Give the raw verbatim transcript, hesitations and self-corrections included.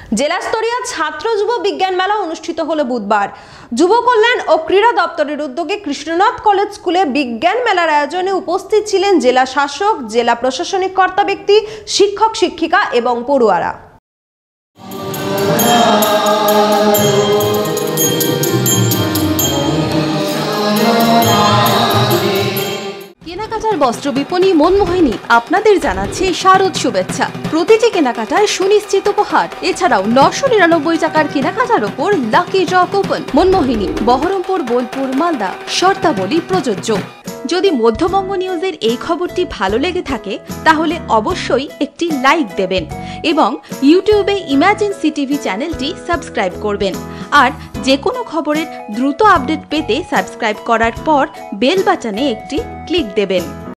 জেলাস্তরীয় ছাত্র যুব বিজ্ঞান মেলা অনুষ্ঠিত হলো বুধবার। যুব কল্যাণ ও ক্রীড়া দপ্তরের উদ্যোগে কৃষ্ণনাথ কলেজ স্কুলে বিজ্ঞান মেলার আয়োজনে উপস্থিত ছিলেন জেলা শাসক, জেলা প্রশাসনিক কর্তা ব্যক্তি, শিক্ষক শিক্ষিকা এবং পড়ুয়ারা। কেনাকাটার বস্ত্র বিপণী মনমোহিনী আপনাদের জানাচ্ছে শারদ শুভেচ্ছা। প্রতিটি কেনাকাটায় সুনিশ্চিত উপহার। এছাড়াও নশো নিরানব্বই টাকার কেনাকাটার ওপর lucky draw coupon. Monmohini, Berhampore, Bolpur, Malda. শর্তাবলী প্রযোজ্য। যদি মধ্যবঙ্গ নিউজের এই খবরটি ভালো লেগে থাকে তাহলে অবশ্যই একটি লাইক দেবেন এবং ইউটিউবে ইমার্জেন্সি টিভি চ্যানেলটি সাবস্ক্রাইব করবেন। আর যে কোনো খবরের দ্রুত আপডেট পেতে সাবস্ক্রাইব করার পর বেল বাটনে একটি ক্লিক দেবেন।